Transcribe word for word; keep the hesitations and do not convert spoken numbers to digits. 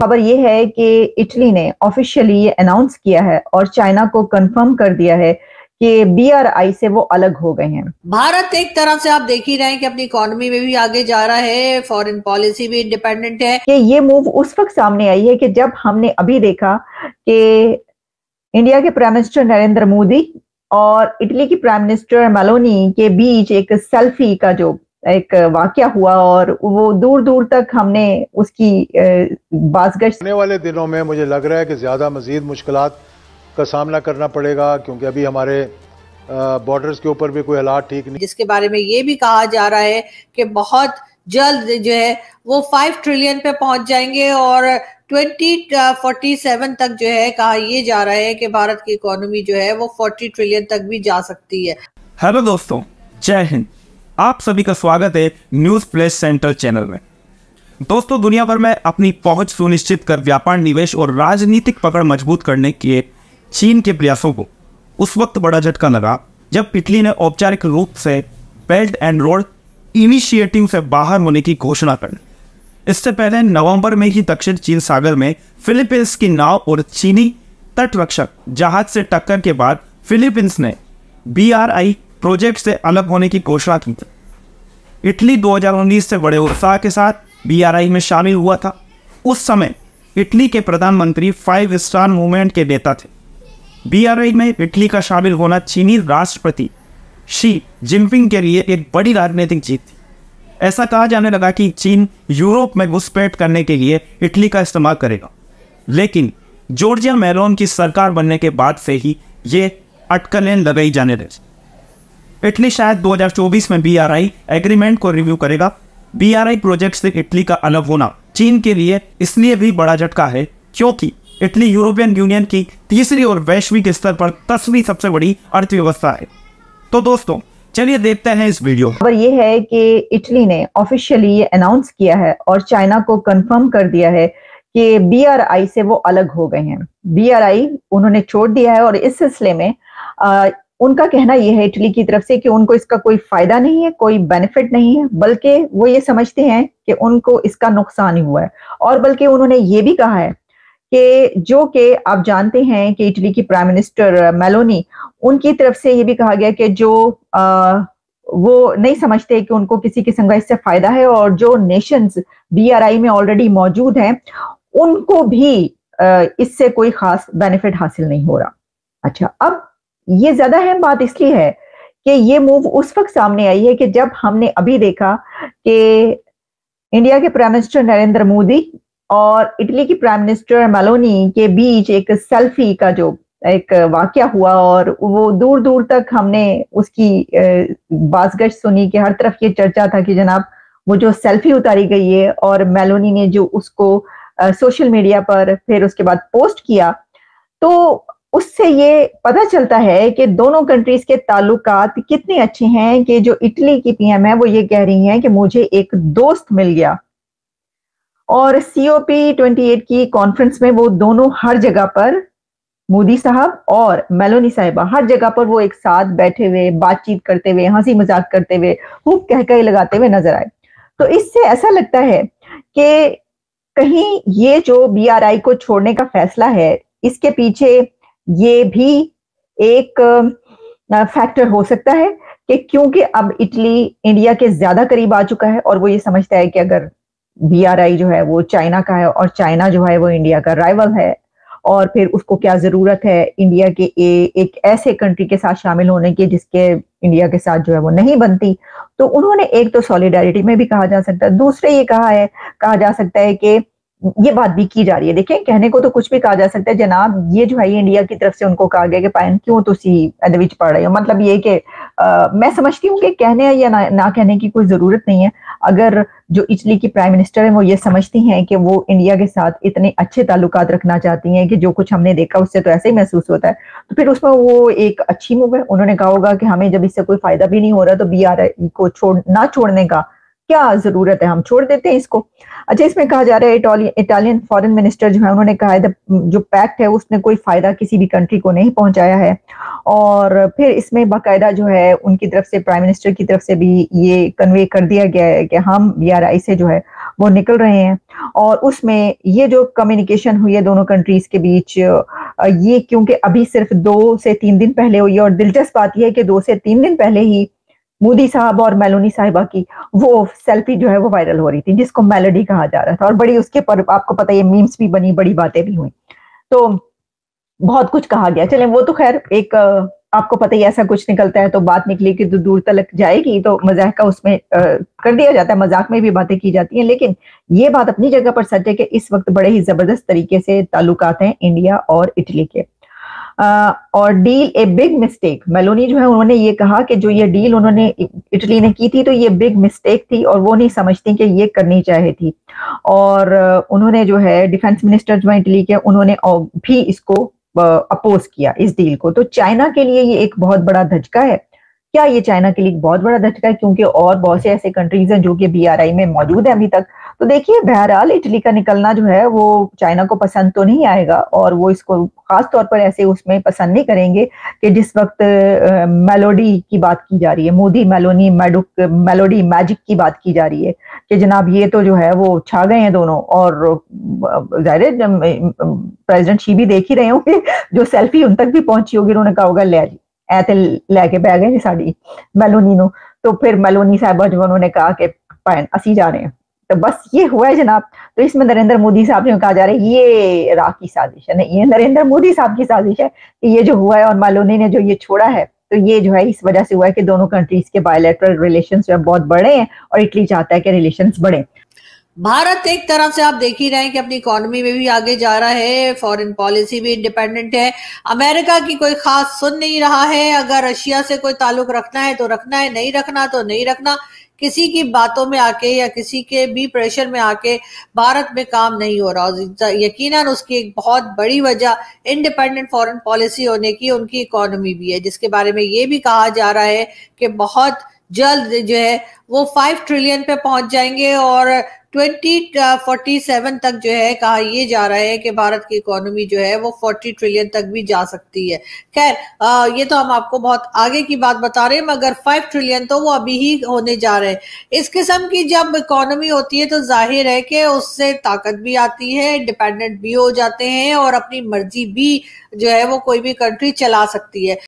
खबर ये है कि इटली ने ऑफिशियली ये अनाउंस किया है और चाइना को कंफर्म कर दिया है कि बी आर आई से वो अलग हो गए हैं। भारत एक तरफ से आप देख ही रहे हैं कि अपनी इकोनॉमी में भी आगे जा रहा है, फॉरेन पॉलिसी भी इंडिपेंडेंट है। कि ये मूव उस वक्त सामने आई है कि जब हमने अभी देखा कि इंडिया के प्राइम मिनिस्टर नरेंद्र मोदी और इटली की प्राइम मिनिस्टर मेलोनी के बीच एक सेल्फी का जो एक वाकया हुआ और वो दूर दूर तक हमने उसकी बाज़गश्त। आने वाले दिनों में मुझे लग रहा है कि ज़्यादा मज़ीद मुश्किलात का सामना करना पड़ेगा, क्योंकि अभी हमारे बॉर्डर्स के ऊपर भी कोई हालात ठीक नहीं, जिसके बारे में ये भी कहा जा रहा है कि बहुत जल्द जो है वो फाइव ट्रिलियन पे पहुंच जाएंगे और ट्वेंटी फोर्टी सेवन तक जो है कहा ये जा रहा है कि भारत की इकोनॉमी जो है वो फोर्टी ट्रिलियन तक भी जा सकती है। हेलो दोस्तों, जय हिंद। आप सभी का स्वागत है न्यूज प्लेस सेंटर चैनल में। दोस्तों, दुनिया भर में अपनी पहुंच सुनिश्चित कर व्यापार, निवेश और राजनीतिक पकड़ मजबूत करने के चीन के प्रयासों को उस वक्त बड़ा झटका लगा जब इटली ने औपचारिक रूप से बेल्ट एंड रोड इनिशिएटिव से बाहर होने की घोषणा कर। इससे पहले नवंबर में ही दक्षिण चीन सागर में फिलीपींस की नाव और चीनी तटरक्षक जहाज से टक्कर के बाद फिलीपींस ने बी आर आई प्रोजेक्ट से अलग होने की घोषणा की थी। इटली दो हज़ार उन्नीस से बड़े उत्साह के साथ बी आर आई में शामिल हुआ था। उस समय इटली के प्रधानमंत्री फाइव स्टार मूवमेंट के नेता थे। बी आर आई में इटली का शामिल होना चीनी राष्ट्रपति शी जिनपिंग के लिए एक बड़ी राजनीतिक जीत थी। ऐसा कहा जाने लगा कि चीन यूरोप में घुसपैठ करने के लिए इटली का इस्तेमाल करेगा, लेकिन जॉर्जिया मेलोन की सरकार बनने के बाद से ही ये अटकलें लगाई जाने लगी। इटली शायद दो हज़ार चौबीस में बी आर आई एग्रीमेंट को रिव्यू करेगा। बी आर आई प्रोजेक्ट से इटली का अलग होना चीन के लिए इसलिए भी बड़ा झटका है क्योंकि इटली यूरोपियन यूनियन की तीसरी और वैश्विक स्तर पर दसवीं सबसे बड़ी अर्थव्यवस्था है। तो दोस्तों, चलिए देखते हैं इस वीडियो। खबर ये है कि इटली ने ऑफिशियली ये अनाउंस किया है और चाइना को कंफर्म कर दिया है कि बी आर आई से वो अलग हो गए हैं। बी आर आई उन्होंने छोड़ दिया है और इस सिलसिले में आ, उनका कहना यह है इटली की तरफ से कि उनको इसका कोई फायदा नहीं है, कोई बेनिफिट नहीं है, बल्कि वो ये समझते हैं कि उनको इसका नुकसान ही हुआ है। और बल्कि उन्होंने ये भी कहा है कि जो कि आप जानते हैं कि इटली की प्राइम मिनिस्टर मेलोनी, उनकी तरफ से ये भी कहा गया कि जो आ, वो नहीं समझते कि उनको किसी किस्म का इससे फायदा है और जो नेशंस बी आर आई में ऑलरेडी मौजूद हैं उनको भी आ, इससे कोई खास बेनिफिट हासिल नहीं हो रहा। अच्छा, अब ये ज्यादा अहम बात इसलिए है कि ये मूव उस वक्त सामने आई है कि जब हमने अभी देखा कि इंडिया के प्राइम मिनिस्टर नरेंद्र मोदी और इटली की प्राइम मिनिस्टर मेलोनी के बीच एक सेल्फी का जो एक वाकया हुआ और वो दूर दूर तक हमने उसकी बाज़गश्त सुनी कि हर तरफ ये चर्चा था कि जनाब वो जो सेल्फी उतारी गई है और मेलोनी ने जो उसको सोशल मीडिया पर फिर उसके बाद पोस्ट किया, तो उससे ये पता चलता है कि दोनों कंट्रीज के ताल्लुकात कितने अच्छे हैं कि जो इटली की पी एम है वो ये कह रही हैं कि मुझे एक दोस्त मिल गया। और सी ओ पी अट्ठाईस की कॉन्फ्रेंस में वो दोनों हर जगह पर, मोदी साहब और मेलोनी साहिबा, हर जगह पर वो एक साथ बैठे हुए बातचीत करते हुए, हंसी मजाक करते हुए, खूब कहकही लगाते हुए नजर आए। तो इससे ऐसा लगता है कि कहीं ये जो बी आर आई को छोड़ने का फैसला है, इसके पीछे ये भी एक फैक्टर हो सकता है कि क्योंकि अब इटली इंडिया के ज्यादा करीब आ चुका है और वो ये समझता है कि अगर बी आर आई जो है वो चाइना का है और चाइना जो है वो इंडिया का राइवल है और फिर उसको क्या जरूरत है इंडिया के ए, एक ऐसे कंट्री के साथ शामिल होने की जिसके इंडिया के साथ जो है वो नहीं बनती। तो उन्होंने एक तो सॉलिडारिटी में भी कहा जा सकता है, दूसरे ये कहा है कहा जा सकता है कि ये बात भी की जा रही है। देखें, कहने को तो कुछ भी कहा जा सकता है, जनाब ये जो है ये इंडिया की तरफ से उनको कहा गया कि पायन क्यों तुसी एदे विच पड़ रहे हो। मतलब ये कि मैं समझती हूँ कि कहने या ना, ना कहने की कोई जरूरत नहीं है। अगर जो इटली की प्राइम मिनिस्टर है वो ये समझती हैं कि वो इंडिया के साथ इतने अच्छे ताल्लुकात रखना चाहती हैं कि जो कुछ हमने देखा उससे तो ऐसे ही महसूस होता है, तो फिर उसमें वो एक अच्छी मूव है। उन्होंने कहा होगा कि हमें जब इससे कोई फायदा भी नहीं हो रहा तो बी आर आई को छोड़ ना छोड़ने का क्या जरूरत है, हम छोड़ देते हैं इसको। अच्छा, इसमें कहा जा रहा है इटालियन इटालियन फॉरेन मिनिस्टर जो है उन्होंने कहा है जो पैक्ट है उसने कोई फायदा किसी भी कंट्री को नहीं पहुंचाया है। और फिर इसमें बाकायदा जो है उनकी तरफ से, प्राइम मिनिस्टर की तरफ से भी ये कन्वे कर दिया गया है कि हम बी आर आई से जो है वो निकल रहे हैं। और उसमें ये जो कम्युनिकेशन हुई है दोनों कंट्रीज के बीच, ये क्योंकि अभी सिर्फ दो से तीन दिन पहले हुई है, और दिलचस्प बात यह है कि दो से तीन दिन पहले ही मोदी साहब और मेलोनी साहिबा की वो सेल्फी जो है वो वायरल हो रही थी, जिसको मेलोडी कहा जा रहा था, और बड़ी उसके पर आपको पता है मीम्स भी बनी, बड़ी बातें भी हुई, तो बहुत कुछ कहा गया। चलें, वो तो खैर एक आपको पता ही ऐसा कुछ निकलता है तो बात निकली कि तो दूर तक जाएगी, तो मजाक का उसमें आ, कर दिया जाता है, मजाक में भी बातें की जाती हैं। लेकिन ये बात अपनी जगह पर सच है कि इस वक्त बड़े ही जबरदस्त तरीके से ताल्लुकात हैं इंडिया और इटली के। आ, और deal a big mistake, Meloni जो है उन्होंने ये कहा कि जो ये डील उन्होंने इटली ने की थी तो ये बिग मिस्टेक थी और वो नहीं समझती कि ये करनी चाहे थी। और उन्होंने जो है डिफेंस मिनिस्टर जो है इटली के, उन्होंने भी इसको अपोज किया इस डील को। तो चाइना के लिए ये एक बहुत बड़ा धचका है। क्या ये चाइना के लिए एक बहुत बड़ा धचका है? क्योंकि और बहुत से ऐसे कंट्रीज हैं जो कि बी आर आई में मौजूद है अभी तक। तो देखिए, बहरहाल इटली का निकलना जो है वो चाइना को पसंद तो नहीं आएगा, और वो इसको खास तौर पर ऐसे उसमें पसंद नहीं करेंगे कि जिस वक्त मेलोडी की बात की जा रही है, मोदी मेलोनी मैडुक मेलोडी मैजिक की बात की जा रही है कि जनाब ये तो जो है वो छा गए हैं दोनों। और जाहिर प्रेसिडेंट शी भी देख ही रहे होंगे, जो सेल्फी उन तक भी पहुंची होगी, उन्होंने कहा होगा ले जी ऐते लैके बह गए साड़ी मेलोनी नो। तो फिर मेलोनी साहबा जो उन्होंने कहा कि पैन असी जा रहे हैं, तो बस ये हुआ है जनाब। तो इसमें नरेंद्र मोदी साहब ने कहा जा रहा है ये राह की साजिश है, नहीं ये नरेंद्र मोदी साहब की साजिश है कि ये जो हुआ है, और मेलोनी ने जो ये छोड़ा है तो ये जो है इस वजह से हुआ है कि दोनों कंट्रीज के बायलैटरल रिलेशंस जो है बहुत बड़े हैं, और इटली चाहता है कि रिलेशंस बढ़े। भारत एक तरह से आप देख ही रहे हैं कि अपनी इकोनॉमी में भी आगे जा रहा है, फॉरेन पॉलिसी भी इंडिपेंडेंट है, अमेरिका की कोई खास सुन नहीं रहा है। अगर रशिया से कोई ताल्लुक रखना है तो रखना है, नहीं रखना तो नहीं रखना। किसी की बातों में आके या किसी के भी प्रेशर में आके भारत में काम नहीं हो रहा। यकीनन उसकी एक बहुत बड़ी वजह इंडिपेंडेंट फॉरेन पॉलिसी होने की उनकी इकोनॉमी भी है, जिसके बारे में ये भी कहा जा रहा है कि बहुत जल्द जो है वो फाइव ट्रिलियन पे पहुंच जाएंगे, और ट्वेंटी फोर्टी सेवन तक जो है कहा यह जा रहा है कि भारत की इकोनॉमी जो है वो फोर्टी ट्रिलियन तक भी जा सकती है। खैर ये तो हम आपको बहुत आगे की बात बता रहे हैं, मगर फाइव ट्रिलियन तो वो अभी ही होने जा रहे हैं। इस किस्म की जब इकोनॉमी होती है तो जाहिर है कि उससे ताकत भी आती है, इंडिपेंडेंट भी हो जाते हैं, और अपनी मर्जी भी जो है वो कोई भी कंट्री चला सकती है।